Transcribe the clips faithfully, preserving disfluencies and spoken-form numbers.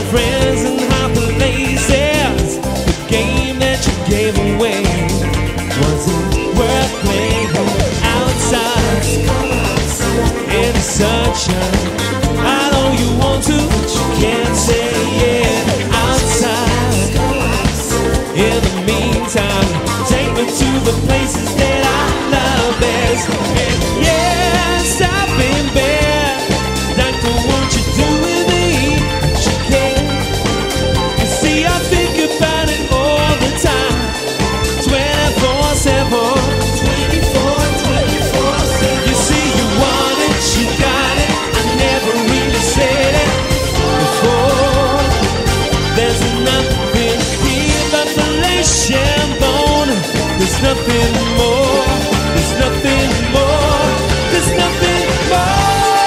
friends in high places. The game that you gave away wasn't worth playing. Outside in the sunshine, I know you want to, but you can't say yeah. Outside, in the meantime, take me to the places that I love best. And yes, I've been bad. Doctor, won't you do with me what you can? You see, I think about it all the time, twenty-four seven. twenty-four, twenty-four seven. You see, you want it, you got it. I never really said it before. There's nothing here but flesh and bone. There's nothing more. There's nothing more. There's nothing more.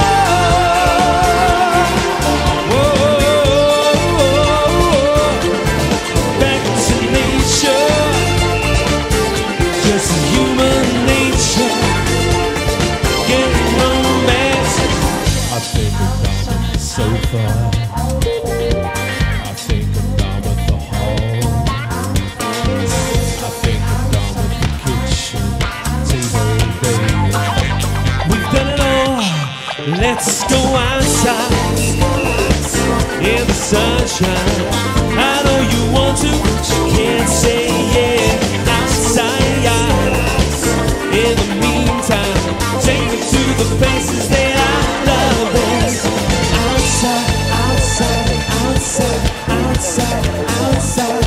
So far, I think I'm down at the hall. I think I'm down at the kitchen table, baby. We've done it all. Let's go outside in the sunshine. I know you want to, but you can't say yeah. Outside, in the meantime, take me to the places that I love best. Outside, outside, outside, outside, outside.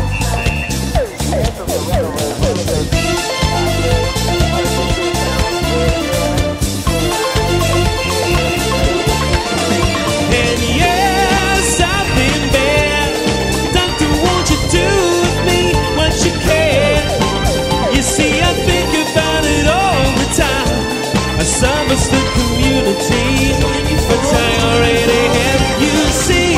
And yes, I've been bad. Doctor, won't you do with me what you can? You see, I think about it all the time. I service the community, but I already have. You see,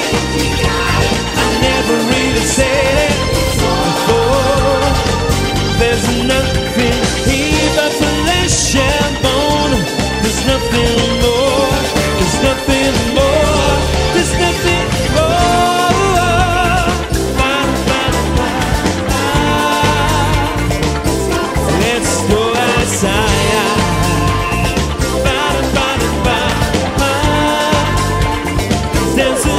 I never really said it before. There's nothing here but flesh and bone. There's nothing more. There's nothing more. There's nothing more. Let's go outside. There's a